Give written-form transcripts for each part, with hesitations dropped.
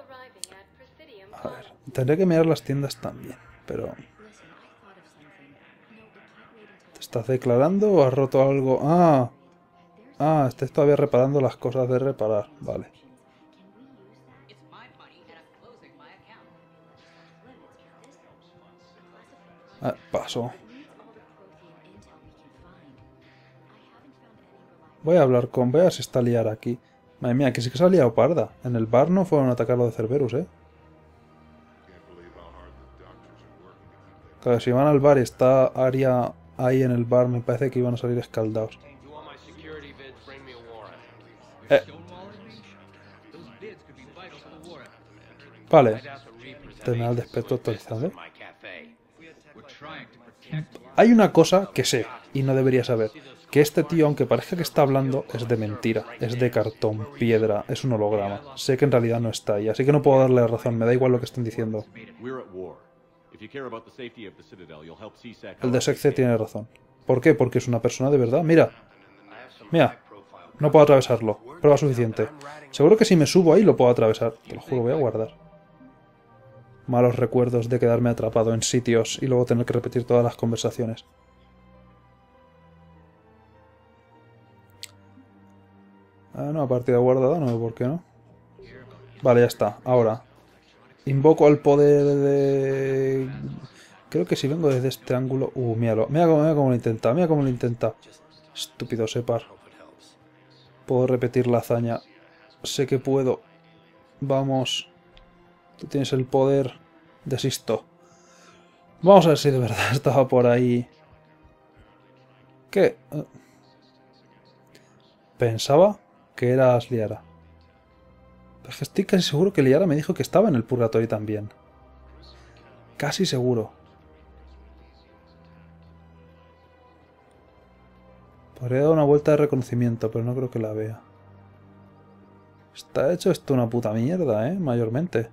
A ver, tendré que mirar las tiendas también, pero... ¿Te estás declarando o has roto algo? Ah, estáis todavía reparando las cosas de reparar. Vale. Paso. Voy a hablar con... Voy a ver si está liada aquí. Madre mía, que sí que se ha liado parda. En el bar no fueron a atacar lo de Cerberus, ¿eh? Claro, si van al bar y está Aria ahí en el bar, me parece que iban a salir escaldados. Vale. Terminal de espectro actualizado. Hay una cosa que sé, y no debería saber. Que este tío, aunque parezca que está hablando, es de mentira. Es de cartón, piedra, es un holograma. Sé que en realidad no está ahí, así que no puedo darle razón. Me da igual lo que estén diciendo. El de Sexce tiene razón. ¿Por qué? Porque es una persona de verdad. Mira. Mira. No puedo atravesarlo. Prueba suficiente. Seguro que si me subo ahí lo puedo atravesar. Te lo juro, voy a guardar. Malos recuerdos de quedarme atrapado en sitios y luego tener que repetir todas las conversaciones. No, partida guardada, no veo por qué no. Vale, ya está. Ahora. Invoco al poder de... Creo que si vengo desde este ángulo... míralo. Mira cómo lo intenta. Mira cómo lo intenta. Estúpido Separ. Puedo repetir la hazaña. Sé que puedo. Vamos. Tú tienes el poder. Desisto. Vamos a ver si de verdad estaba por ahí. ¿Qué? Pensaba que eras Liara. Pero es que estoy casi seguro que Liara me dijo que estaba en el purgatorio también. Casi seguro. Podría dar una vuelta de reconocimiento, pero no creo que la vea. Está hecho esto una puta mierda, mayormente.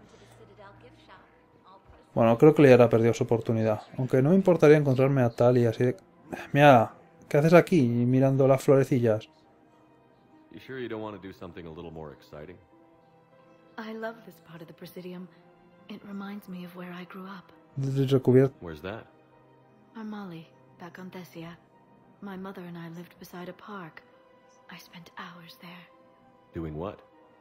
Bueno, creo que Liara perdió su oportunidad. Aunque no me importaría encontrarme a tal y así de... Mira, ¿qué haces aquí mirando las florecillas? I love this part of the Presidium. It reminds me of where I grew up. Recubierto. Where's that? Armali, back on Thessia. My mother and I lived beside a park. I spent hours there. Doing what?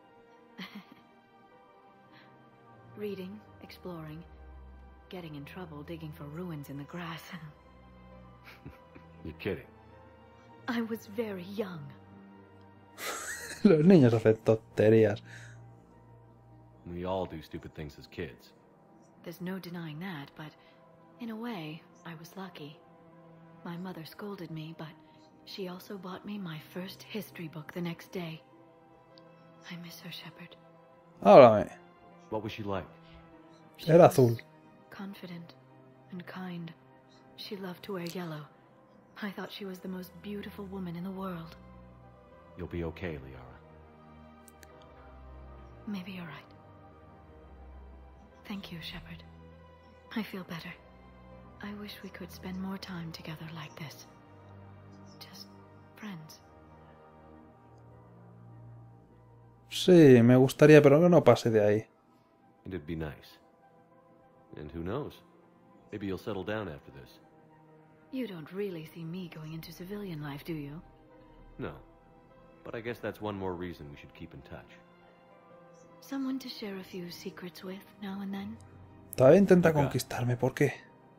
Reading, exploring, getting in trouble digging for ruins in the grass. You're kidding. I was very young. Los niños hacen tonterías. We all do stupid things as kids. There's no denying that, but in a way, I was lucky. My mother scolded me, but she also bought me my first history book the next day. I miss her, Shepard. Háblame. What was she like? Era azul. Confident and kind. She loved to wear yellow. I thought she was the most beautiful woman in the world. You'll be okay, Liara. Maybe you're right. Thank you, Shepard. I feel better. I wish we could spend more time together like this. Just friends. Sí, me gustaría, pero que no pase de ahí. It'd be nice. And who knows? Maybe you'll settle down after this. You don't really see me going into civilian life, do you? No. But I guess that's one more reason we should keep in touch. Someone to share a few secrets with now and then? Todavía intenta conquistarme, ¿por qué?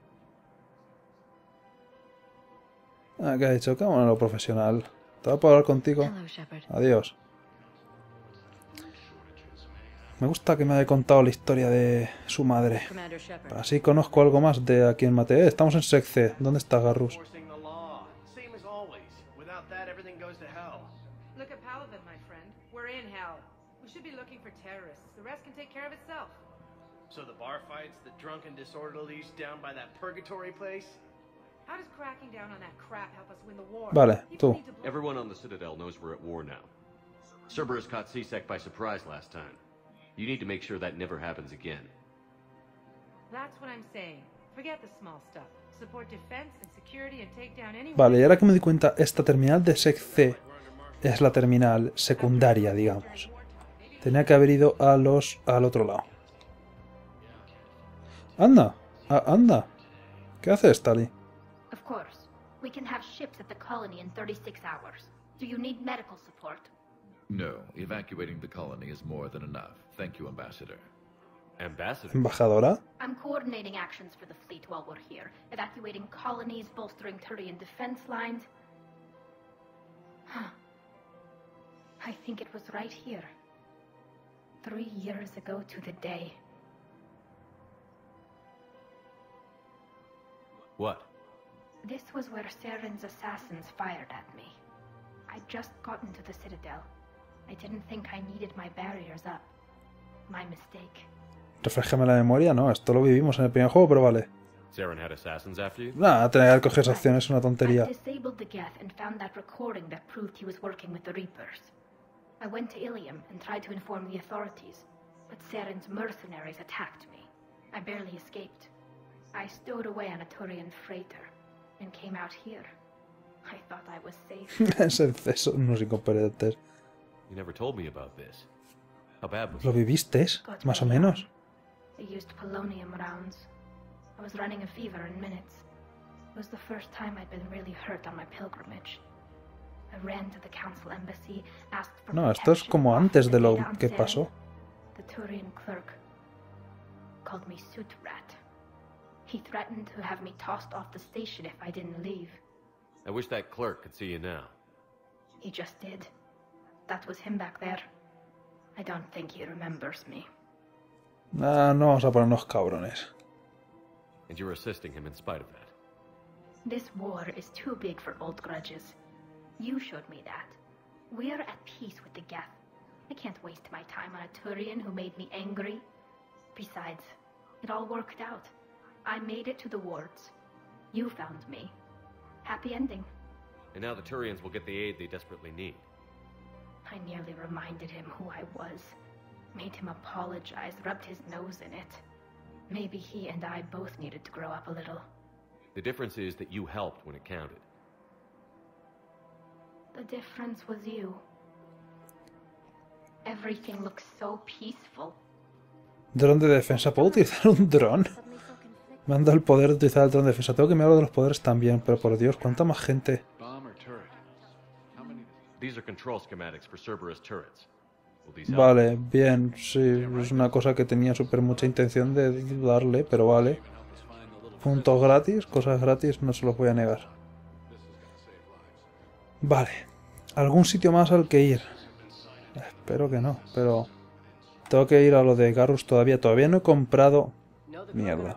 ¿Qué ha dicho? Cámara lo profesional. ¿Te puedo hablar contigo? Hello, Shepard. Adiós. Me gusta que me haya contado la historia de su madre. Así conozco algo más de a quien maté. Estamos en Sexce. ¿Dónde está Garrus? So the bar fights, the drunken disorderlies down by that purgatory place? How does cracking down on that crap help us win the war? Vale, tú. Everyone on the Citadel knows we're at war now. Cerberus caught C-Sec by surprise last time. You need to make sure that never happens again. That's what I'm saying. Forget the small stuff. Support defense and security and take down anyone. Vale, y ahora que me di cuenta, esta terminal de Sexce es la terminal secundaria, digamos. Tenía que haber ido al otro lado. ¡Anda! ¡Anda! ¿Qué haces, Tali? Of course. We can have ships at the colony in 36 hours. Do you need medical support? No, evacuating the colony is more than enough. Thank you, Ambassador. Ambassador? ¿Embajadora? I'm coordinating actions for the fleet while we're here. Evacuating colonies, bolstering Turian defense lines. I think it was right here. 3 years ago to the day. What? This was where Saren's assassins fired at me. I'd just gotten to the Citadel. I didn't think I needed my barriers up. My mistake. Refrescame la memoria, no, esto lo vivimos en el primer juego, pero vale. Saren had assassins after you? Nada, tener que coger esa acción es una tontería. I disabled the Geth and found that recording that proved he was working with the Reapers. I went to Ilium and tried to inform the authorities, but Saren's mercenaries attacked me. I barely escaped. I stowed away on a Turian freighter and came out here. I thought I was safe. Eso, unos incompetentes. You never told me about this. How bad was ¿Lo it? vivisteis? Más o menos. They used polonium rounds. I was running a fever in minutes. It was the first time I'd been really hurt on my pilgrimage. I ran to the council embassy, asked for No, esto es protection, como offered antes de the lo data on que Saren. pasó. The Turian clerk called me Soot Rat. He threatened to have me tossed off the station if I didn't leave. I wish that clerk could see you now. He just did. That was him back there. I don't think he remembers me. Ah, no vamos a ponernos cabrones. And you're assisting him in spite of that. This war is too big for old grudges. You showed me that. We're at peace with the Geth. I can't waste my time on a Turian who made me angry. Besides, it all worked out. I made it to the wards. You found me. Happy ending. And now the Turians will get the aid they desperately need. I nearly reminded him who I was. Made him apologize, rubbed his nose in it. Maybe he and I both needed to grow up a little. The difference is that you helped when it counted. The difference was you. Everything looks so peaceful. Dron de defensa. ¿Puedo utilizar un dron? Me han dado el poder de utilizar el dron de defensa. Tengo que mirar de los poderes también, pero por Dios, ¿cuánta más gente? These are control schematics for Cerberus turrets. Will these help? Vale, bien, sí, es una cosa que tenía súper mucha intención de darle, pero vale. Puntos gratis, cosas gratis, no se los voy a negar. Vale, ¿algún sitio más al que ir? Espero que no, pero tengo que ir a lo de Garrus todavía. Todavía no he comprado... Mierda.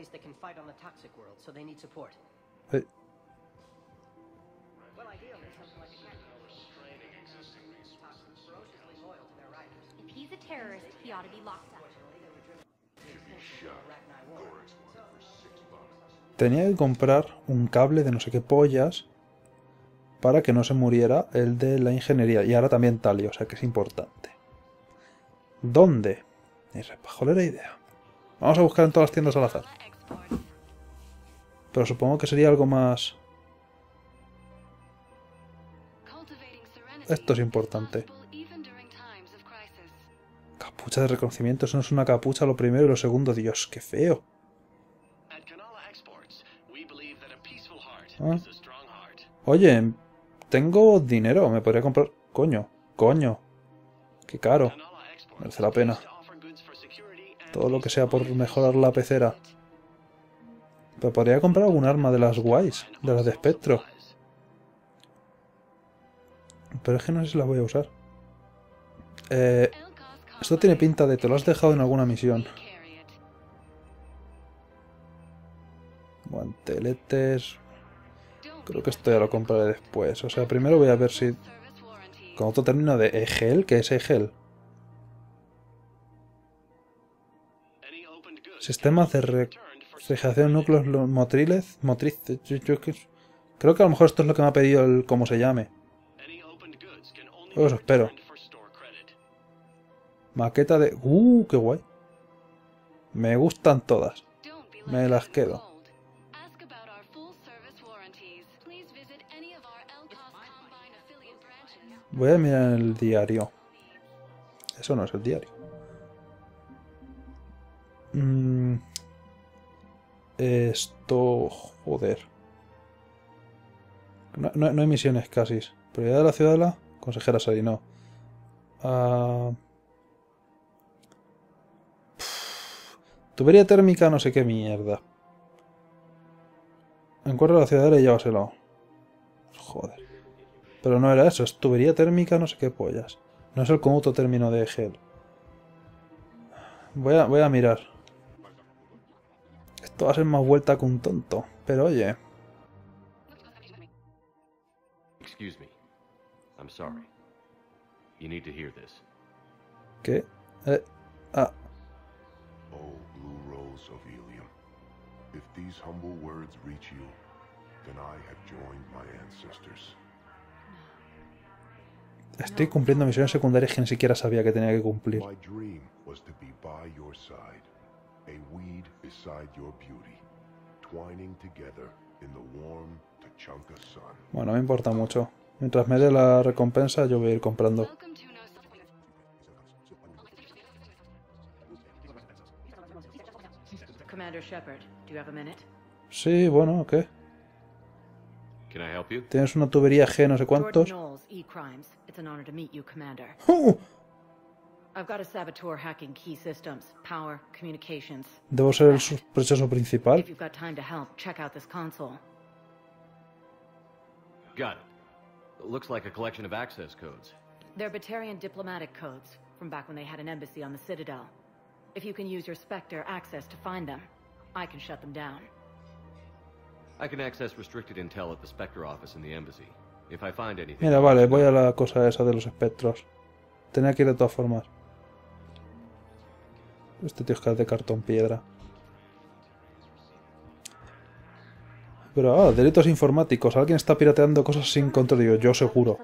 Eh, If he's a terrorist, he ought to be locked up. Tenía que comprar un cable de no sé qué pollas para que no se muriera el de la ingeniería. Y ahora también Tali, o sea que es importante. ¿Dónde? Ni repajolera idea. Vamos a buscar en todas las tiendas al azar. Pero supongo que sería algo más... Esto es importante. Capucha de reconocimiento. Eso no es una capucha lo primero y lo segundo. Dios, qué feo. Ah. Oye, tengo dinero. Me podría comprar... Coño, coño. Qué caro. Merece la pena. Todo lo que sea por mejorar la pecera. Pero podría comprar algún arma de las guays. De las de espectro. Pero es que no sé si las voy a usar. Esto tiene pinta de te lo has dejado en alguna misión. Guanteletes. Creo que esto ya lo compraré después. O sea, primero voy a ver si... Con otro término de Egel, ¿qué es Egel? Sistemas de refrigeración núcleos motrices. Creo que a lo mejor esto es lo que me ha pedido el... ¿Cómo se llame? Eso espero. Maqueta de... ¡Qué guay! Me gustan todas. Me las quedo. Voy a mirar en el diario. Eso no es el diario. Esto... Joder. No hay misiones casi. Prioridad de la ciudadela. Consejera Sari, no. Tubería térmica, no sé qué mierda. Encuentra la ciudadela y llévaselo. Joder. Pero no era eso, es tubería térmica, no sé qué pollas. No es el conjunto término de Hell. Voy a mirar. Esto va a ser más vuelta que un tonto. Pero oye. Excuse me. I'm sorry. You need to hear this. ¿Qué? Oh, Blue Rose of Ilium, if these humble words reach you, then I have joined my ancestors. Estoy cumpliendo misiones secundarias que ni siquiera sabía que tenía que cumplir. My dream was to be by your side, a weed beside your beauty, twining together in the warm Tachanka sun. Bueno, no me importa mucho. Mientras me dé la recompensa, yo voy a ir comprando. Commander Shepard, do you have a minute? Sí, bueno, ¿qué? Can I help you? Tienes una tubería G no sé cuántos. Jordan Knowles, E-Crimes. It's an honor to meet you, Commander. I've got a saboteur hacking key systems, power, communications. ¿Debo ser el sospechoso principal? If you've got time to help, check out this console. Got it. Looks like a collection of access codes. They're Batarian diplomatic codes from back when they had an embassy on the Citadel. If you can use your Spectre access to find them, I can shut them down. I can access restricted intel at the Spectre office in the embassy. If I find anything... Mira, vale, voy a la cosa esa de los espectros. Tenía que ir de todas formas. Este tío es que es de cartón piedra. Pero, delitos informáticos. Alguien está pirateando cosas sin control. Digo, yo seguro.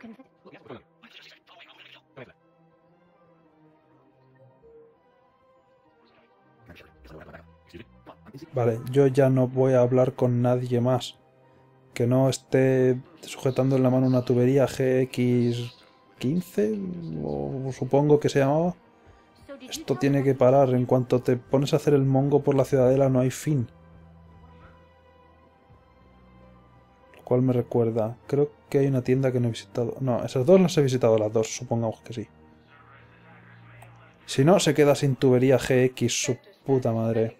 Vale, yo ya no voy a hablar con nadie más que no esté sujetando en la mano una tubería GX15, o supongo que se llamaba. Esto tiene que parar. En cuanto te pones a hacer el mongo por la ciudadela no hay fin. Lo cual me recuerda, creo que hay una tienda que no he visitado. No, esas dos las he visitado, las dos, supongamos que sí. Si no, se queda sin tubería GX, su puta madre.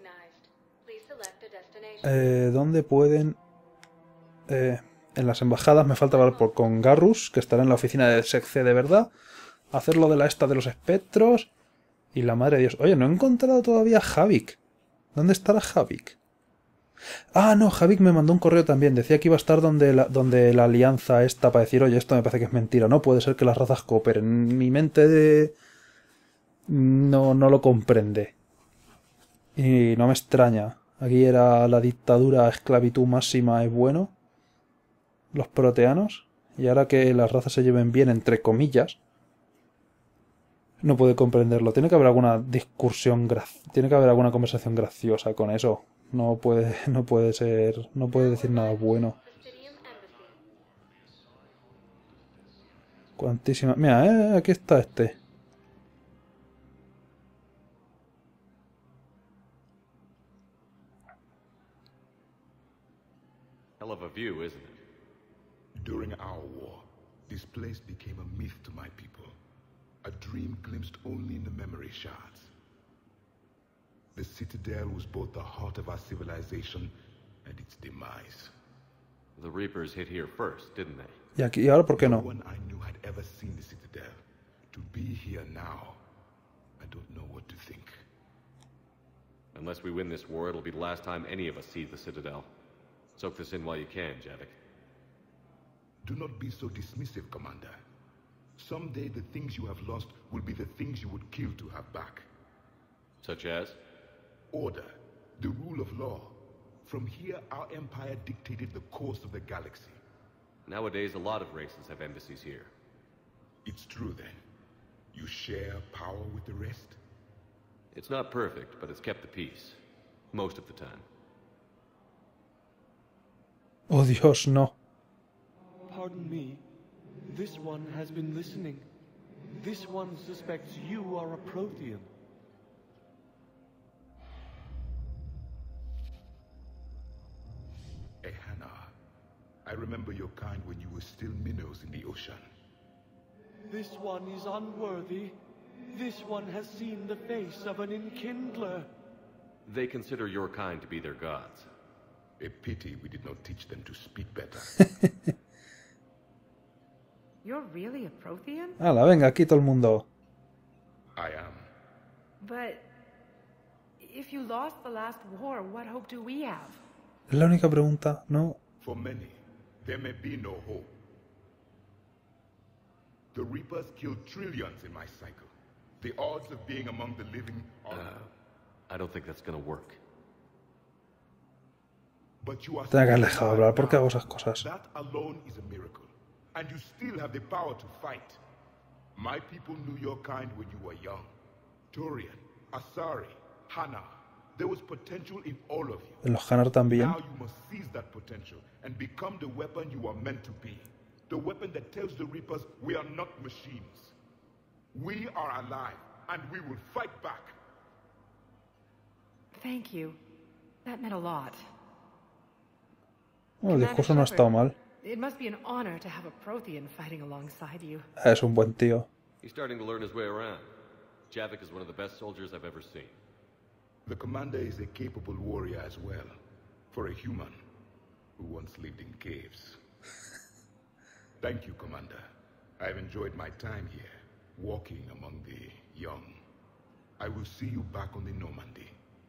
¿Dónde pueden...? En las embajadas me falta hablar con Garrus, que estará en la oficina de SecC de verdad. Hacerlo de la esta de los espectros. Y la madre de Dios. Oye, no he encontrado todavía a Havik. ¿Dónde estará Havik? Ah, no, Havik me mandó un correo también. Decía que iba a estar donde la alianza esta para decir, oye, esto me parece que es mentira. No puede ser que las razas cooperen. Mi mente no lo comprende. Y no me extraña. Aquí era la dictadura, esclavitud máxima, es bueno. Los proteanos. Y ahora que las razas se lleven bien, entre comillas, no puede comprenderlo. Tiene que haber alguna discusión, tiene que haber alguna conversación graciosa con eso. No puede ser, no puede decir nada bueno. Cuantísima. Mira, aquí está este. Hell of a view, isn't it? During our war, this place became a myth to my people. A dream glimpsed only in the memory shards. The Citadel was both the heart of our civilization and its demise. The Reapers hit here first, didn't they? ¿Y aquí ahora por qué No no? one I knew had ever seen the Citadel. To be here now, I don't know what to think. Unless we win this war, it'll be the last time any of us see the Citadel. Soak this in while you can, Javik. Do not be so dismissive, Commander. Someday the things you have lost will be the things you would kill to have back. Such as? Order, the rule of law. From here, our empire dictated the course of the galaxy. Nowadays, a lot of races have embassies here. It's true, then. You share power with the rest? It's not perfect, but it's kept the peace. Most of the time. Oh, Dios, no. Pardon me. This one has been listening. This one suspects you are a Prothean. Ehana, I remember your kind when you were still minnows in the ocean. This one is unworthy. This one has seen the face of an enkindler. They consider your kind to be their gods. A pity we did not teach them to speak better. You're really a Prothean? Hala, venga, aquí todo el mundo. I am. But if you lost the last war, what hope do we have? Es la única pregunta, ¿no? For many, there may be no hope. The Reapers killed trillions in my cycle. The odds of being among the living are... I don't think that's gonna work. But you are Tengo que haber dejado de hablar, ¿por qué hago esas cosas? That alone is a miracle. And you still have the power to fight. My people knew your kind when you were young. Turian, Asari, Hana. There was potential in all of you. En los Hanar también. Now you must seize that potential and become the weapon you are meant to be. The weapon that tells the Reapers we are not machines. We are alive, and we will fight back. Thank you. That meant a lot. Bueno, el discurso no ha estado mal. It must be an honor to have a Prothean fighting alongside you. Es un buen tío. He's starting to learn his way around. Javik is one of the best soldiers I've ever seen. The commander is a capable warrior as well, for a human who once lived in caves. Thank you, Commander. I've enjoyed my time here, walking among the young. I will see you back on the Normandy.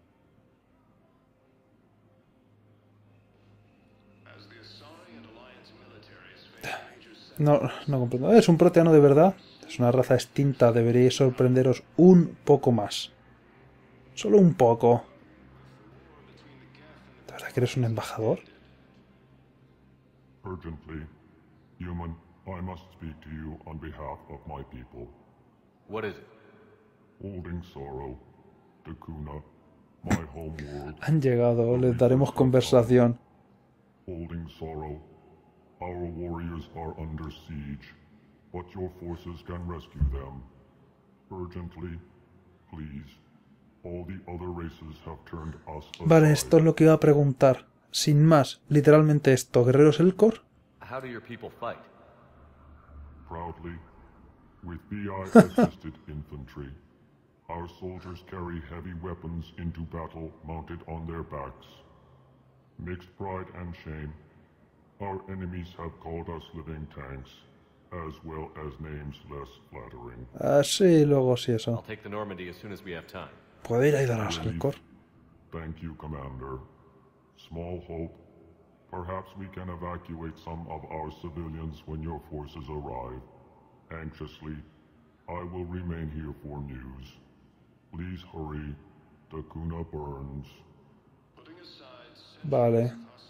No comprendo. ¿Es un proteano de verdad? Es una raza extinta. Deberíais sorprenderos un poco más. Solo un poco. ¿De verdad que eres un embajador? Urgently, human, I must speak to you on behalf of my people. What is it? Holding Sorrow, Takuna, my home world. Han llegado. Les daremos conversación. Holding Sorrow, our warriors are under siege, but your forces can rescue them. Urgently, please. All the other races have turned us aside. Vale, esto es lo que iba a preguntar. Sin más, literalmente esto. ¿Guerreros Elcor? How do your people fight? Proudly, with BI-assisted infantry. Our soldiers carry heavy weapons into battle mounted on their backs. Mixed pride and shame, our enemies have called us living tanks, as well as names less flattering. Ah, sí, luego sí I'll eso. take the Normandy as soon as we have time. ¿Puedo ir a ayudar a los Elcor? Thank you, Commander. Small hope. Perhaps we can evacuate some of our civilians when your forces arrive. Anxiously, I will remain here for news. Please hurry. Takuna burns. Vale.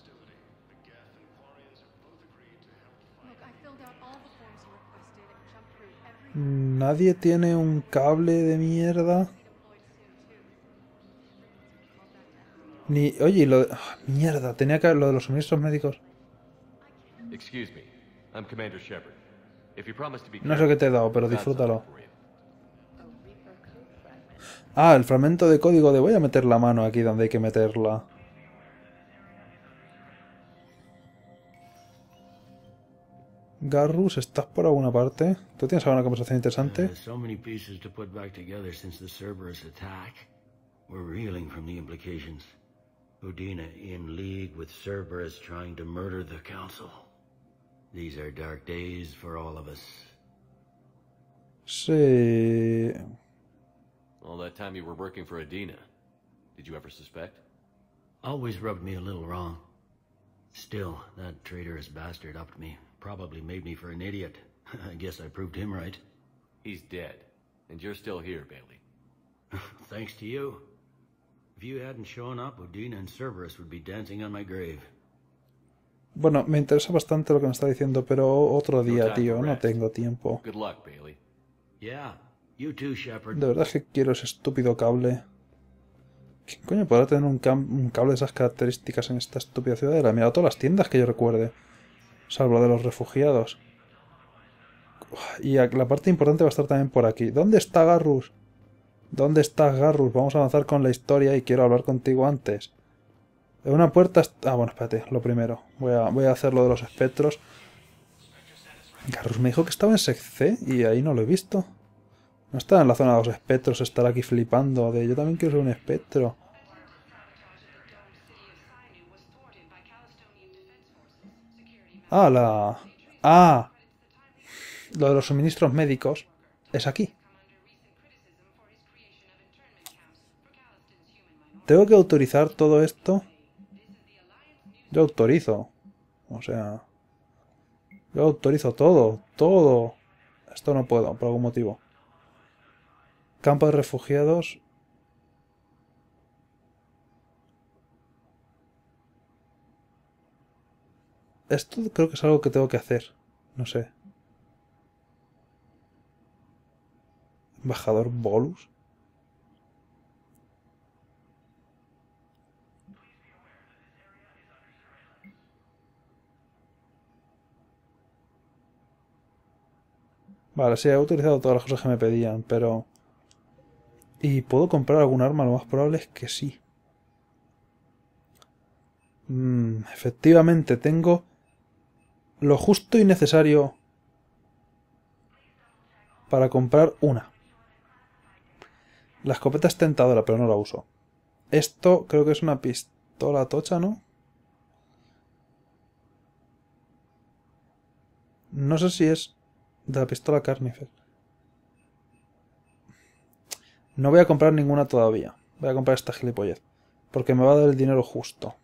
¿Nadie tiene un cable de mierda? Ni... Oye, lo de... mierda, tenía que... Lo de los suministros médicos. Excuse me. I'm Commander Shepard. If you promise to be No sé qué te he dado, pero God's disfrútalo. for you. Ah, el fragmento de código de... Voy a meter la mano aquí donde hay que meterla. Garrus, ¿estás por alguna parte? ¿Tú tienes alguna conversación interesante? So many pieces to put back together since the Cerberus attack. We're reeling from the implications. Udina in league with Cerberus trying to murder the Council. These are dark days for all of us. Sí... All that time you were working for Adina, did you ever suspect? Always rubbed me a little wrong. Still, that traitorous bastard upped me. Probably made me for an idiot. I guess I proved him right. He's dead, and you're still here, Bailey. Thanks to you. If you hadn't shown up, Udina and Cerberus would be dancing on my grave. Bueno, me interesa bastante lo que me está diciendo, pero otro día, tío, no tengo tiempo. Good luck, Bailey. Yeah, you too, Shepard. De verdad que quiero ese estúpido cable. ¿Quién coño podrá tener un cable de esas características en esta estúpida ciudadela? Mira, todas las tiendas que yo recuerde. Salvo la de los refugiados. Y la parte importante va a estar también por aquí. ¿Dónde está Garrus? ¿Dónde estás, Garrus? Vamos a avanzar con la historia y quiero hablar contigo antes. En una puerta... Ah, bueno, espérate, lo primero. Voy a hacer lo de los espectros. Garrus me dijo que estaba en Sec C y ahí no lo he visto. No está en la zona de los espectros, estar aquí flipando de yo también quiero ser un espectro. Ah, lo de los suministros médicos es aquí. ¿Tengo que autorizar todo esto? Yo autorizo. O sea... Yo autorizo todo. Todo. Esto no puedo, por algún motivo. Campo de refugiados. Esto creo que es algo que tengo que hacer. No sé. Embajador Bolus. Vale, sí, he utilizado todas las cosas que me pedían, pero... ¿Y puedo comprar algún arma? Lo más probable es que sí. Efectivamente, tengo lo justo y necesario para comprar una. La escopeta es tentadora, pero no la uso. Esto creo que es una pistola tocha, ¿no? No sé si es de la pistola Carnifer. No voy a comprar ninguna todavía. Voy a comprar esta gilipollez. Porque me va a dar el dinero justo.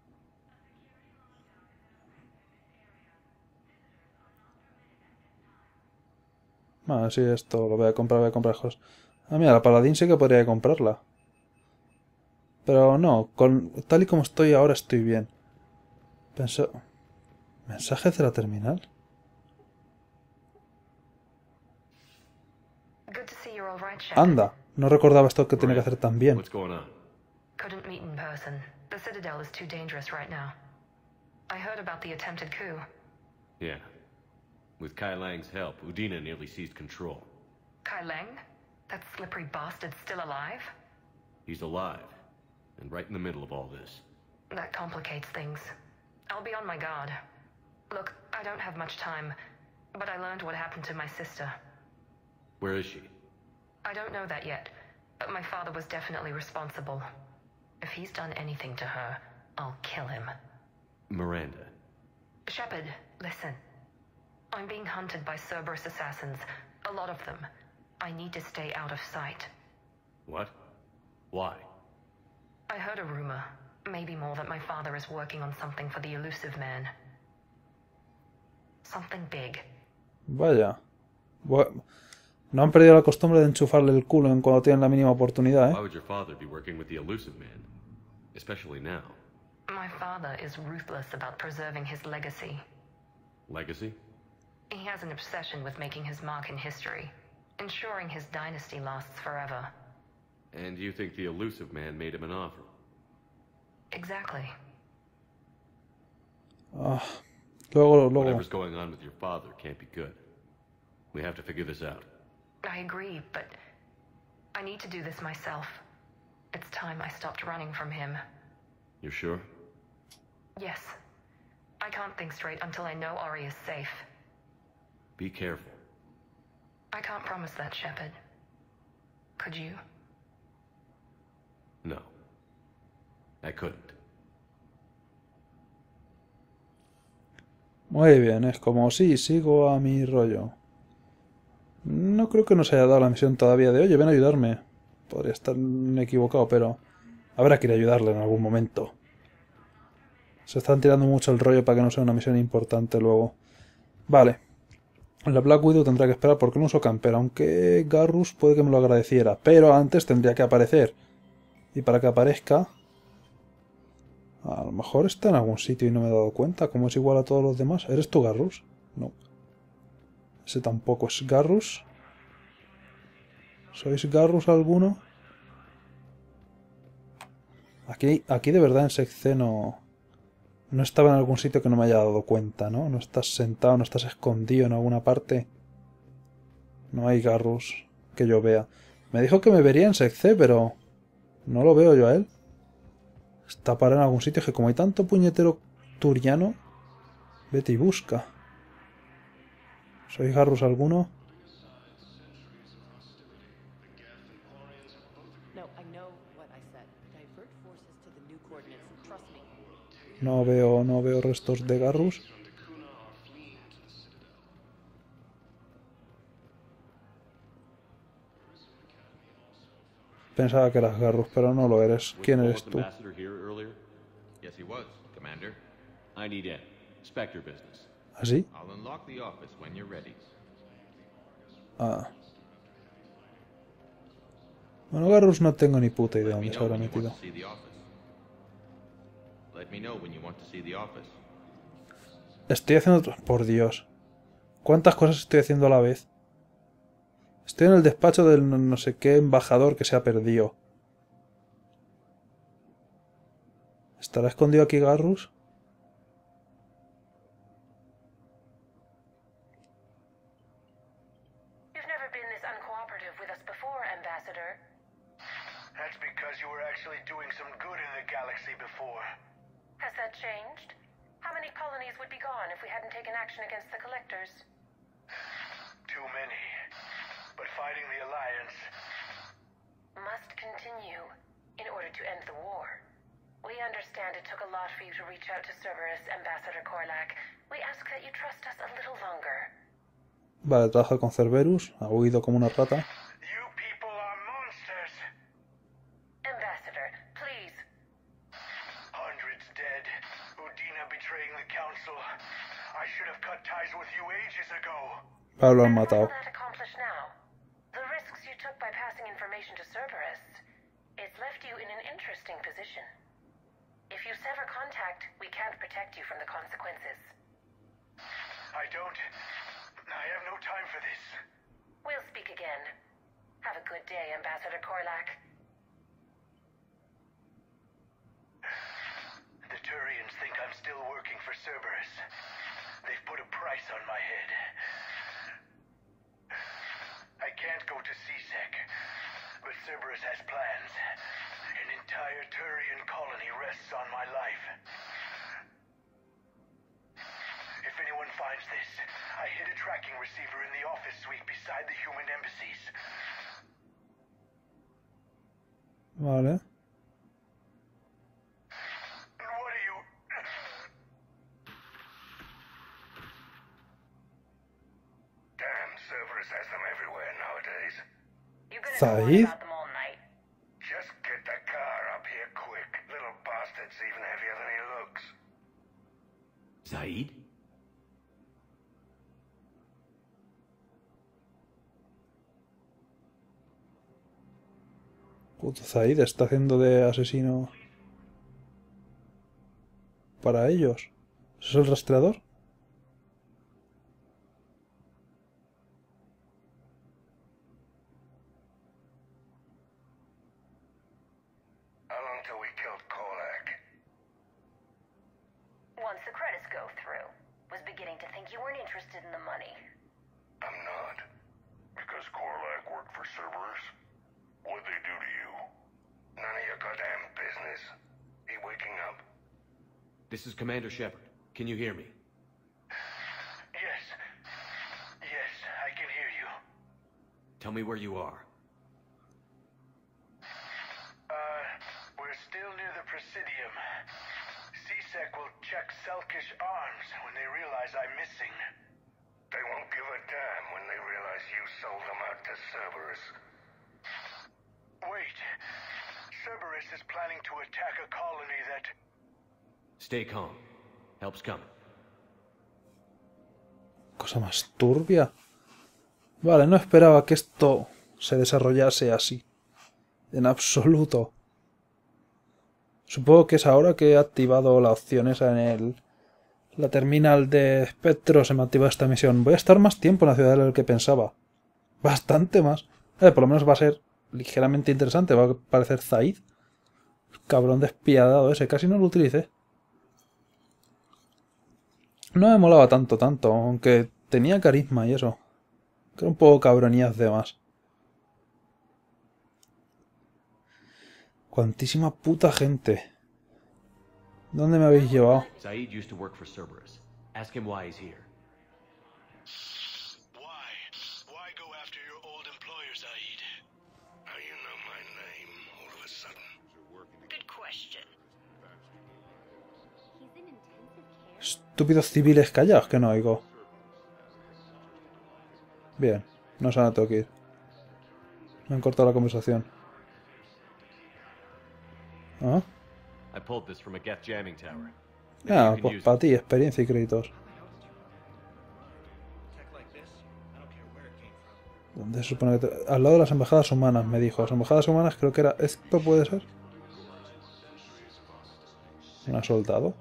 Bueno, sí, esto lo voy a comprar cosas. Ah, mira, la paladín sí que podría comprarla. Pero no, tal y como estoy ahora estoy bien. ¿Mensajes de la terminal? Anda, no recordaba esto que tenía que hacer tan bien. Couldn't meet in person. The Citadel is too dangerous right now. I heard about the attempted coup. Yeah. With Kai Lang's help, Udina nearly seized control. Kai Lang? That slippery bastard's still alive? He's alive, and right in the middle of all this. That complicates things. I'll be on my guard. Look, I don't have much time, but I learned what happened to my sister. Where is she? I don't know that yet, but my father was definitely responsible. If he's done anything to her, I'll kill him. Miranda. Shepard, listen. I'm being hunted by Cerberus assassins. A lot of them. I need to stay out of sight. What? Why? I heard a rumor. Maybe more, that my father is working on something for the Elusive Man. Something big. Vaya. No han perdido la costumbre de enchufarle el culo en cuando tienen la mínima oportunidad, ¿eh? Why would your father be working with the Elusive Man? Especially now. My father is ruthless about preserving his legacy. Legacy? He has an obsession with making his mark in history, ensuring his dynasty lasts forever. And you think the Elusive Man made him an offer? Exactly. Luego. Whatever's going on with your father can't be good. We have to figure this out. I agree, but I need to do this myself. It's time I stopped running from him. You're sure? Yes. I can't think straight until I know Ori is safe. Be careful. I can't promise that, Shepard. Could you? No. I couldn't. Muy bien, es como sí, sigo a mi rollo. No creo que nos haya dado la misión todavía de oye, ven a ayudarme. Podría estar equivocado, pero habrá que ir a ayudarle en algún momento. Se están tirando mucho el rollo para que no sea una misión importante luego. Vale. La Black Widow tendrá que esperar porque no uso camper, aunque Garrus puede que me lo agradeciera. Pero antes tendría que aparecer. Y para que aparezca... A lo mejor está en algún sitio y no me he dado cuenta, como es igual a todos los demás. ¿Eres tú, Garrus? No. Ese tampoco es Garrus. ¿Sois Garrus alguno? Aquí de verdad en Sec C no estaba en algún sitio que no me haya dado cuenta, ¿no? No estás sentado, no estás escondido en alguna parte. No hay Garrus que yo vea. Me dijo que me vería en Sekze, pero no lo veo yo a él. Está parado en algún sitio, que como hay tanto puñetero turiano, vete y busca. ¿Soy Garrus alguno? No veo restos de Garrus. Pensaba que eras Garrus, pero no lo eres. ¿Quién eres tú? Yes, he was, Commander. I need in. Spectre business. ¿Ah, sí? I'll unlock the office when you're ready. Ah. Bueno, Garrus no tengo ni puta idea dónde se habrá metido. Estoy haciendo... Por Dios. ¿Cuántas cosas estoy haciendo a la vez? Estoy en el despacho del no sé qué embajador que se ha perdido. ¿Estará escondido aquí Garrus? You've never been this uncooperative with us before, Ambassador. That's because you were actually doing some good in the galaxy before. Has that changed? How many colonies would be gone if we hadn't taken action against the Collectors? Too many. But fighting the Alliance must continue in order to end the war. We understand it took a lot for you to reach out to Cerberus, Ambassador Korlak. We ask that you trust us a little longer. Vale, trabaja con Cerberus. Ha huido como una rata. You people are monsters. Ambassador, please. Hundreds dead. Udina betraying the Council. I should have cut ties with you ages ago. Vale, lo han matado. What will that accomplish now? The risks you took by passing information to Cerberus. It's left you in an interesting position. If you sever contact, we can't protect you from the consequences. I have no time for this. We'll speak again. Have a good day, Ambassador Korlak. The Turians think I'm still working for Cerberus. They've put a price on my head. I can't go to C-Sec, but Cerberus has plans. An entire Turian colony rests on my life. If anyone finds this, I hid a tracking receiver in the office suite beside the human embassies. Vale. What are you... Damn, Cerberus has them everywhere nowadays. You're gonna Said? know about them all night. Just get the car up here quick. Little bastard's even heavier than he looks. Said? Puto Zaid está haciendo de asesino para ellos. ¿Eso es el rastreador? How long till we killed Korlak? Once the credits go through. Was beginning to think you weren't interested in the money. I'm not. Because Korlak worked for Cerberus? What'd they do to you? None of your goddamn business. He waking up? This is Commander Shepard. Can you hear me? Yes. Yes, I can hear you. Tell me where you are. We're still near the Presidium. C-Sec will check Selkish arms when they realize I'm missing. They won't give a damn when they realize you sold them out to Cerberus. Wait. Cerberus is planning to attack a colony that... Stay calm. Help's coming. Cosa más turbia. Vale, no esperaba que esto se desarrollase así. En absoluto. Supongo que es ahora que he activado la opción esa en la terminal de Spectro. Se me activa esta misión. Voy a estar más tiempo en la ciudad de lo que pensaba. Bastante más. Por lo menos va a ser ligeramente interesante. Va a parecer Zaid. Cabrón despiadado ese. Casi no lo utilicé. No me molaba tanto. Aunque tenía carisma y eso. Que era un poco cabronías de más. Cuantísima puta gente. ¿Dónde me habéis llevado? Said used to work for Cerberus. Ask him why he's here. Why go after your old employer, Zaid? How you know my name all of a sudden? Good question. Estúpidos civiles callados que no oigo. Bien, no se han tengo que ir. Me han cortado la conversación. ¿Ah? I pulled this from a Geth jamming tower. Ah, pues para ti, experiencia y créditos. ¿Dónde se supone que al lado de las embajadas humanas, me dijo. Las embajadas humanas creo que era... ¿Esto puede ser? ¿Me ha soltado?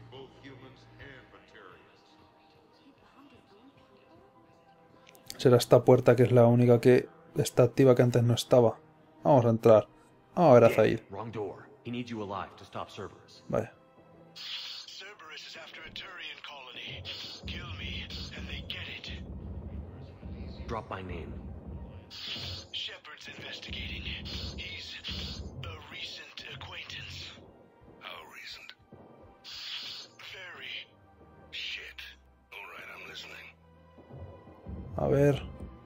Será esta puerta que es la única que está activa que antes no estaba. Vamos a entrar. Vamos a ver a Zaid. Wrong door. He needs you alive to stop Cerberus. Vaya. Cerberus is after a Turian colony. Kill me, and they get it. Drop my name. Shepard's investigating. He's a recent acquaintance. How recent? Very. Shit. Alright, I'm listening. A ver.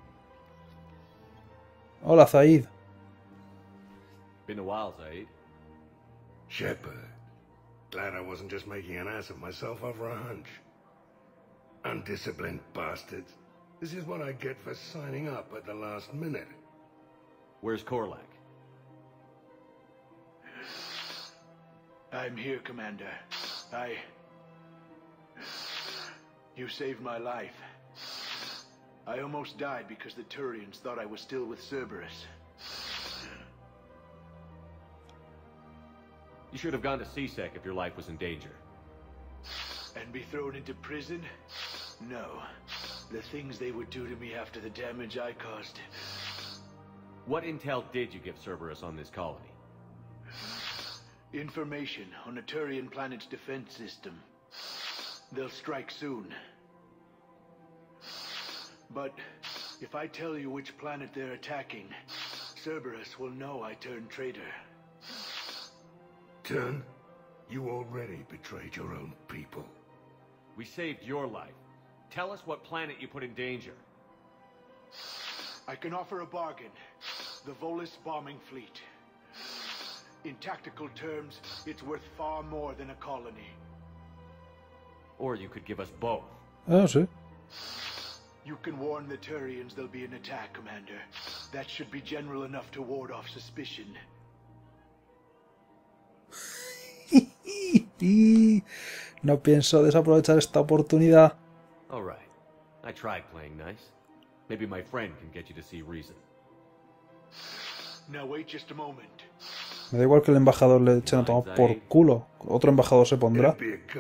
Hola, Zaid. Been a while, Zaid. Shepard. Glad I wasn't just making an ass of myself over a hunch. Undisciplined bastards. This is what I get for signing up at the last minute. Where's Korlak? I'm here, Commander. You saved my life. I almost died because the Turians thought I was still with Cerberus. You should have gone to CSEC if your life was in danger. And be thrown into prison? No. The things they would do to me after the damage I caused. What intel did you give Cerberus on this colony? Information on the Turian planet's defense system. They'll strike soon. But if I tell you which planet they're attacking, Cerberus will know I turned traitor. Turn? You already betrayed your own people. We saved your life. Tell us what planet you put in danger. I can offer a bargain. The Volus bombing fleet. In tactical terms, it's worth far more than a colony. Or you could give us both. Ah, sí. You can warn the Turians there'll be an attack, Commander. That should be general enough to ward off suspicion. No pienso desaprovechar esta oportunidad. All right. I tried playing nice. Maybe my friend can get you to see reason. Now wait just a moment. Me da igual que el embajador le echen a tomar por culo. Otro embajador se pondrá.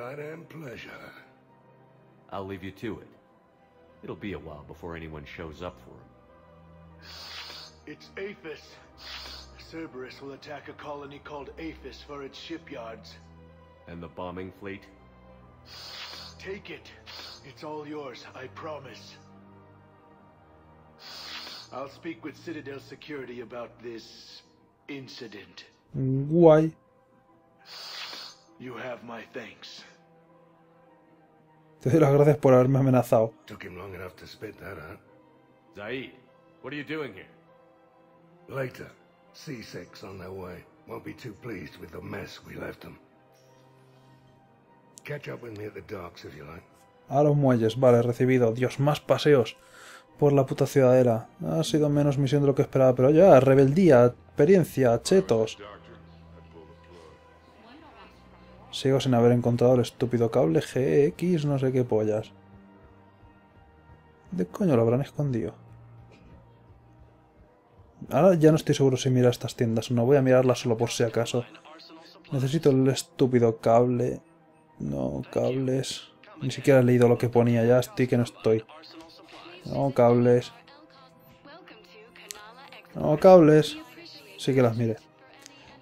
I'll leave you to it. It'll be a while before anyone shows up for him. It's Aphis. Cerberus will attack a colony called Aphis for its shipyards. And the bombing fleet? Take it. It's all yours, I promise. I'll speak with Citadel Security about this incident. Guay. You have my thanks. Te doy las gracias por haberme amenazado. Took him long enough to spit that out. Zaid, what are you doing here? Later. C6 on their way. Won't be too pleased with the mess we left them. Catch up with me at the docks if you like. A los muelles, vale, recibido. Dios, más paseos por la puta ciudadela. Ha sido menos misión de lo que esperaba, pero ya, rebeldía, experiencia, chetos. Sigo sin haber encontrado el estúpido cable GX, no sé qué pollas. ¿De coño lo habrán escondido? Ahora ya no estoy seguro si mirar estas tiendas o no. Voy a mirarlas solo por si acaso. Necesito el estúpido cable. No, cables. Ni siquiera he leído lo que ponía. Ya estoy que no estoy. No, cables. No, cables. Sí que las mire.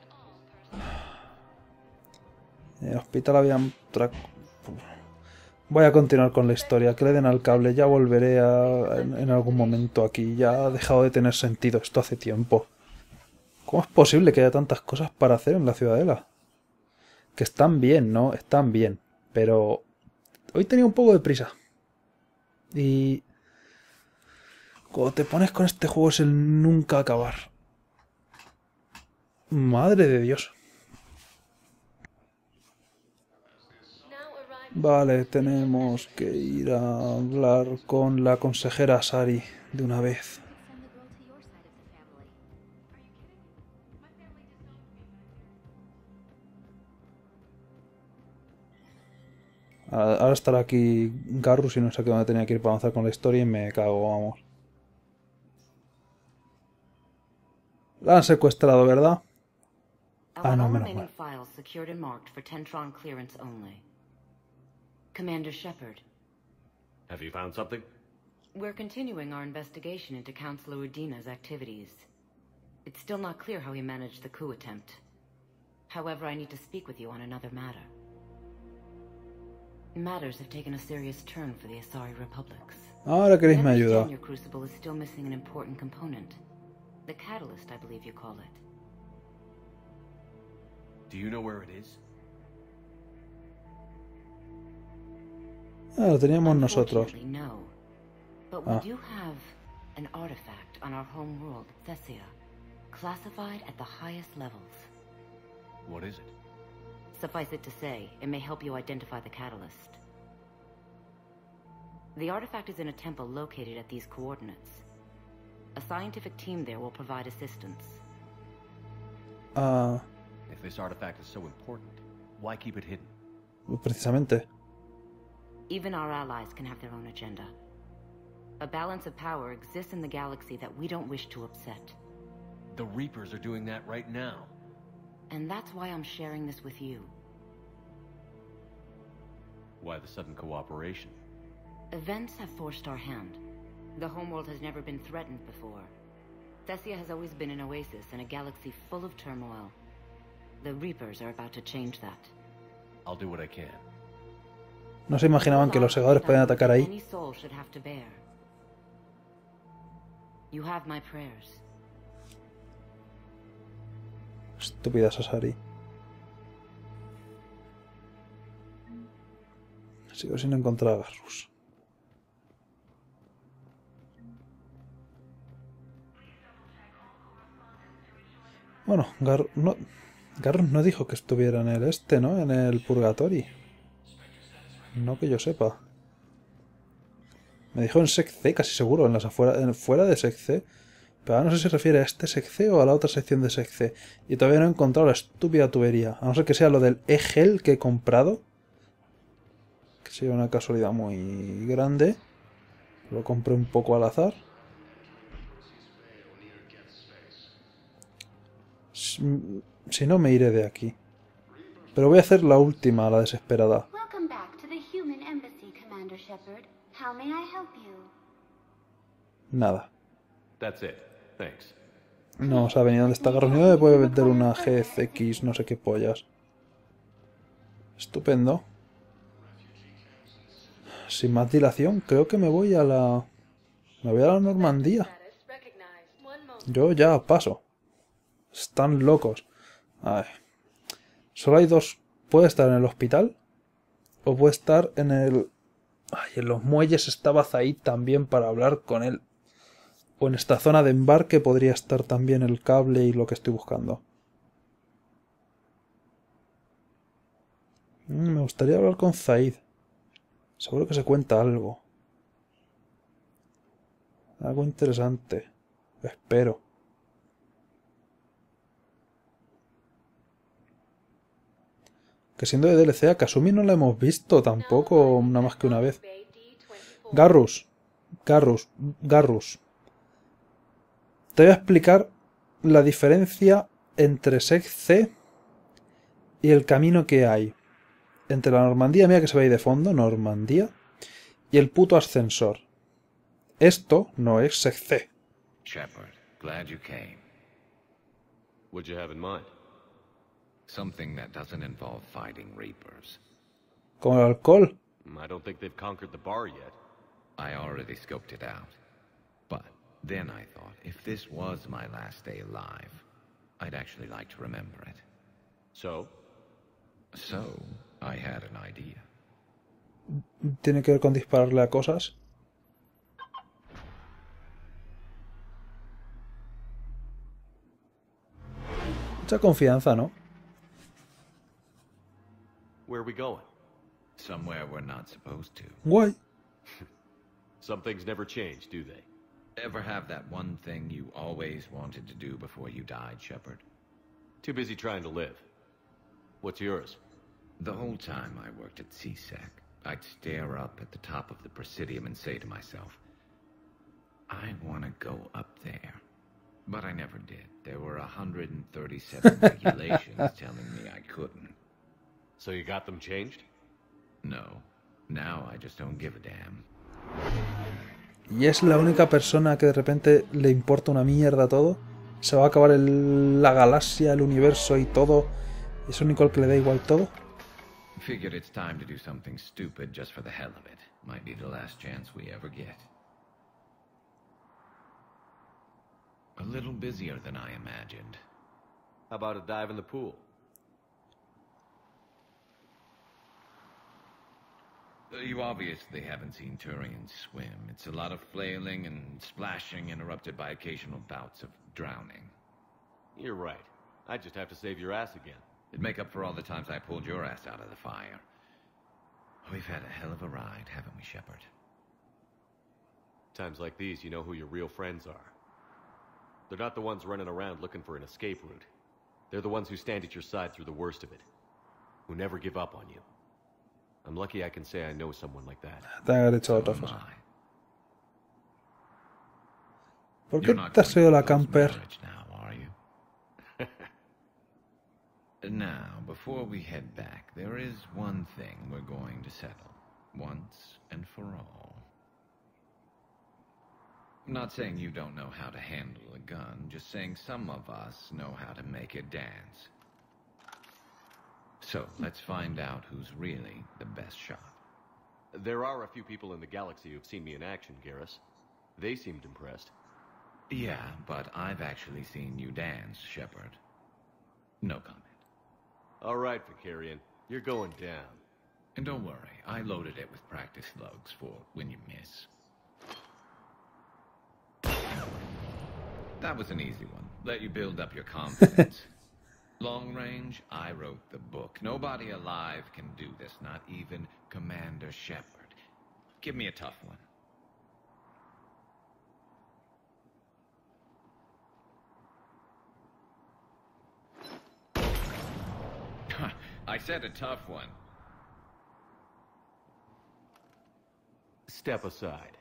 En el hospital había Voy a continuar con la historia. Que le den al cable. Ya volveré en algún momento aquí. Ya ha dejado de tener sentido esto hace tiempo. ¿Cómo es posible que haya tantas cosas para hacer en la ciudadela? Que están bien, ¿no? Están bien. Pero hoy tenía un poco de prisa. Y cuando te pones con este juego es el nunca acabar. Madre de Dios. Vale, tenemos que ir a hablar con la consejera Sari de una vez. Ahora estará aquí Garrus y no sé qué dónde tenía que ir para avanzar con la historia y me cago, vamos. La han secuestrado, ¿verdad? Ah, no, menos mal. Commander Shepard. Have you found something? We're continuing our investigation into Councilor Udina's activities. It's still not clear how he managed the coup attempt. However, I need to speak with you on another matter. Matters have taken a serious turn for the Asari Republics. Ahora queréis me ayuda. Your crucible is still missing an important component. The catalyst, I believe you call it. Do you know where it is? Ah, lo teníamos nosotros. No. But we do have an artifact on our home world, Thessia, classified at the highest levels. What is it? Suffice it to say, it may help you identify the catalyst. The artifact is in a temple located at these coordinates. A scientific team there will provide assistance. If this artifact is so important, why keep it hidden? Precisamente. Even our allies can have their own agenda. A balance of power exists in the galaxy that we don't wish to upset. The Reapers are doing that right now. And that's why I'm sharing this with you. Why the sudden cooperation? Events have forced our hand. The homeworld has never been threatened before. Thessia has always been an oasis in a galaxy full of turmoil. The Reapers are about to change that. I'll do what I can. No se imaginaban que los segadores podían atacar ahí. Any soul should have to bear. You have my prayers. Estúpida Sasari. Sigo sin encontrar a Garrus. Bueno, Garrus no dijo que estuviera en el este, ¿no? En el Purgatorio. No que yo sepa. Me dijo en Sec C, casi seguro, en las fuera de Sec C. Pero ahora no sé si se refiere a este Sec C o a la otra sección de Sec C. Y todavía no he encontrado la estúpida tubería. A no ser que sea lo del E-Gel que he comprado. Que sería una casualidad muy grande. Lo compré un poco al azar. Si no, me iré de aquí. Pero voy a hacer la última, la desesperada. Nada. No, o sea, venía donde está Garrus. Me puede vender una GFX, no sé qué pollas. Estupendo. Sin más dilación, creo que me voy a la... Me voy a la Normandía. Yo ya paso. Están locos. Ay. Solo hay dos. Puede estar en el hospital. O puede estar en el... Ay, en los muelles estaba Zaid también para hablar con él. O en esta zona de embarque podría estar también el cable y lo que estoy buscando. Me gustaría hablar con Zaid. Seguro que se cuenta algo. Algo interesante. Espero. Que siendo de DLC a Kasumi no la hemos visto tampoco, nada más que una vez. Garrus. Te voy a explicar la diferencia entre Sec C y el camino que hay entre la Normandía, mira que se ve ahí de fondo, Normandía, y el puto ascensor. Esto no es Sec C. Shepard, glad you came. What'd you have in mind? Something that doesn't involve fighting Reapers. ¿Con el alcohol? I don't think they've conquered the bar yet. I already scoped it out. But then I thought, if this was my last day alive, I'd actually like to remember it. So? So, I had an idea. ¿Tiene que ver con dispararle a cosas? Mucha confianza, ¿no? Where are we going? Somewhere we're not supposed to. Guay. Some things never change, do they? Ever have that one thing you always wanted to do before you died, Shepard? Too busy trying to live. What's yours? The whole time I worked at CSEC, I'd stare up at the top of the Presidium and say to myself, I want to go up there. But I never did. There were 137 regulations telling me I couldn't. So you got them changed? No. Now I just don't give a damn. Y es la única persona que de repente le importa una mierda todo. Se va a acabar la galaxia, el universo y todo. Es el único al que le da igual todo. Figured it's time to do something stupid just for the hell of it. Might be the last chance we ever get. A little busier than I imagined. How about a dive in the pool? You obviously haven't seen Turian swim. It's a lot of flailing and splashing interrupted by occasional bouts of drowning. You're right. I just have to save your ass again. It'd make up for all the times I pulled your ass out of the fire. We've had a hell of a ride, haven't we, Shepard? Times like these, you know who your real friends are. They're not the ones running around looking for an escape route. They're the ones who stand at your side through the worst of it. Who never give up on you. I'm lucky I can say I know someone like that. Te han dicho otra cosa. ¿Por qué te has ido la camper? Now, before we head back, there is one thing we're going to settle. Once and for all. I'm not saying you don't know how to handle a gun, just saying some of us know how to make it dance. So, let's find out who's really the best shot. There are a few people in the galaxy who've seen me in action, Garrus. They seemed impressed. Yeah, but I've actually seen you dance, Shepard. No comment. All right, Vicarian. You're going down. And don't worry, I loaded it with practice slugs for when you miss. That was an easy one. Let you build up your confidence. Long range, I wrote the book. Nobody alive can do this, not even Commander Shepard. Give me a tough one. I said a tough one. Step aside.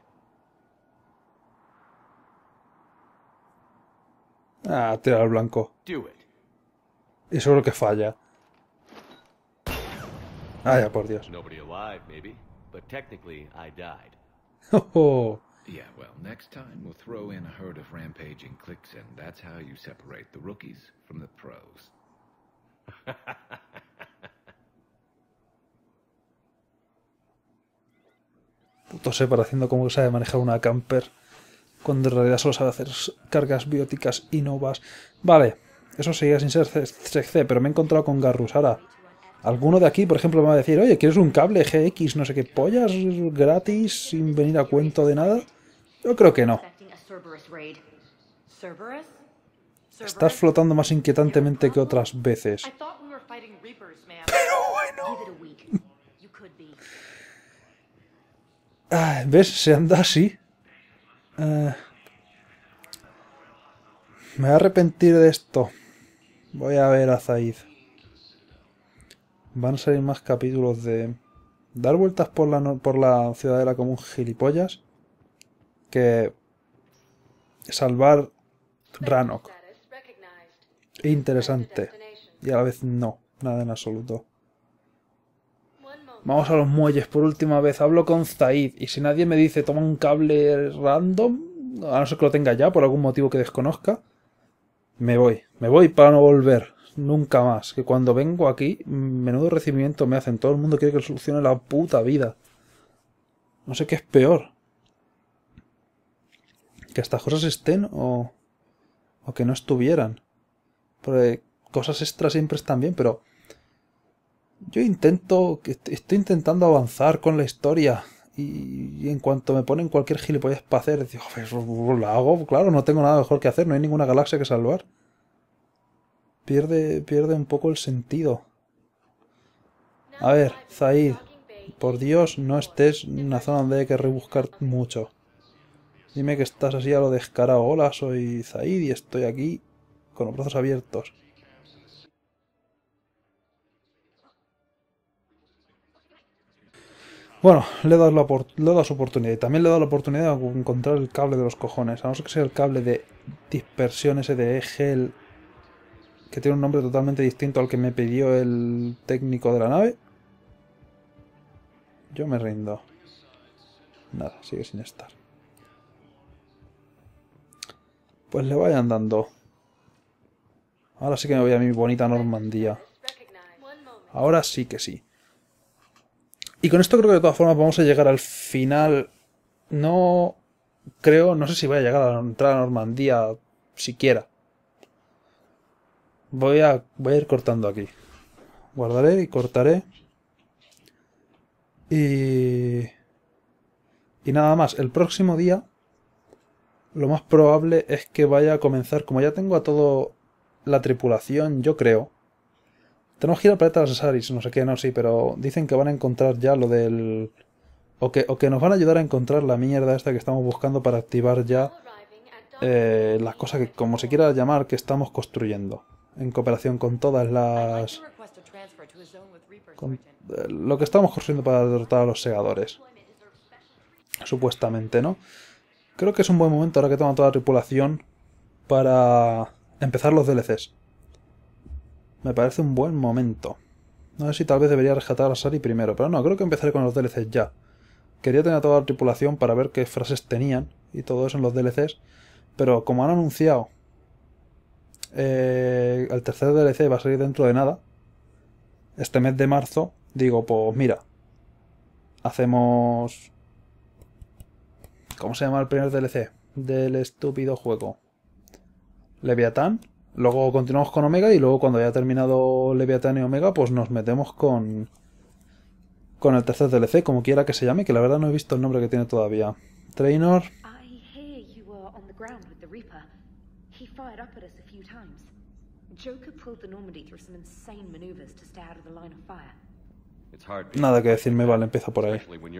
Ah, tira al blanco. Do it. Y seguro que falla. Ah, ya, por Dios. Nobody alive, maybe, but technically I died. Oh. Yeah, well, next time we'll throw in a herd of rampaging clicks, and that's how you separate the rookies from the pros. Puto Shepard haciendo como que sabe manejar una camper, cuando en realidad solo sabe hacer cargas bióticas y novas. Vale, eso seguía sin ser CC, pero me he encontrado con Garrus. Ahora, alguno de aquí, por ejemplo, me va a decir, oye, ¿quieres un cable GX, no sé qué pollas, gratis, sin venir a cuento de nada? Yo creo que no. Estás flotando más inquietantemente que otras veces. Pero bueno. Ah, ¿ves? Se anda así. Me voy a arrepentir de esto. Voy a ver a Zaid. Van a salir más capítulos de dar vueltas por la ciudadela como un gilipollas que salvar Rannoch. Interesante. Y a la vez no. Nada en absoluto. Vamos a los muelles por última vez. Hablo con Zaid. Y si nadie me dice toma un cable random, a no ser que lo tenga ya por algún motivo que desconozca, me voy. Me voy para no volver. Nunca más. Que cuando vengo aquí, menudo recibimiento me hacen. Todo el mundo quiere que solucione la puta vida. No sé qué es peor. Que estas cosas estén o que no estuvieran. Porque cosas extras siempre están bien, pero yo estoy intentando avanzar con la historia y en cuanto me ponen cualquier gilipollas para hacer, digo, pues la hago, claro, no tengo nada mejor que hacer, no hay ninguna galaxia que salvar. Pierde un poco el sentido. A ver, Zaid, por Dios, no estés en una zona donde hay que rebuscar mucho. Dime que estás así a lo descarado. Hola, soy Zaid y estoy aquí con los brazos abiertos. Bueno, le he dado su oportunidad. Y también le he dado la oportunidad de encontrar el cable de los cojones. A no ser que sea el cable de dispersión ese de Egel, que tiene un nombre totalmente distinto al que me pidió el técnico de la nave. Yo me rindo. Nada, sigue sin estar. Pues le vayan dando. Ahora sí que me voy a mi bonita Normandía. Ahora sí que sí. Y con esto creo que de todas formas vamos a llegar al final. No sé si voy a llegar a entrar a Normandía siquiera. Voy a ir cortando aquí. Guardaré y cortaré. Y nada más. El próximo día lo más probable es que vaya a comenzar. Como ya tengo a toda la tripulación, yo creo. Tenemos que ir al planeta de las Asaris, no sé qué, no, sí, pero dicen que van a encontrar ya lo del... O que nos van a ayudar a encontrar la mierda esta que estamos buscando para activar ya las cosas que, como se quiera llamar, que estamos construyendo. En cooperación con todas las... lo que estamos construyendo para derrotar a los segadores. Supuestamente, ¿no? Creo que es un buen momento, ahora que tengo toda la tripulación, para empezar los DLCs. Me parece un buen momento. No sé si tal vez debería rescatar a Sari primero, pero no, creo que empezaré con los DLCs ya. Quería tener a toda la tripulación para ver qué frases tenían y todo eso en los DLCs, pero como han anunciado el tercer DLC va a salir dentro de nada, este mes de marzo, digo, pues mira, hacemos... ¿Cómo se llama el primer DLC del estúpido juego? Leviatán. Luego continuamos con Omega y luego cuando haya terminado Leviatán y Omega pues nos metemos con el tercer DLC, como quiera que se llame, que la verdad no he visto el nombre que tiene todavía. Trainor. Nada que decirme, vale, empieza por ahí.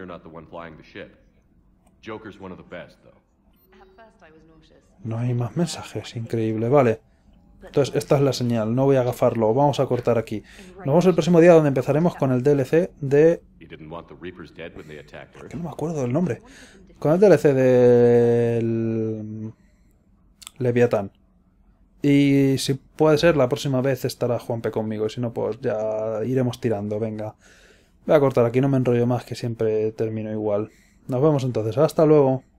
No hay más mensajes, increíble, vale. Entonces, esta es la señal, no voy a agafarlo, vamos a cortar aquí. Nos vemos el próximo día donde empezaremos con el DLC de... ¿Por qué no me acuerdo del nombre? Con el DLC del... Leviatán. Y si puede ser, la próxima vez estará Juanpe conmigo, y si no, pues ya iremos tirando, venga. Voy a cortar aquí, no me enrollo más, que siempre termino igual. Nos vemos entonces, hasta luego.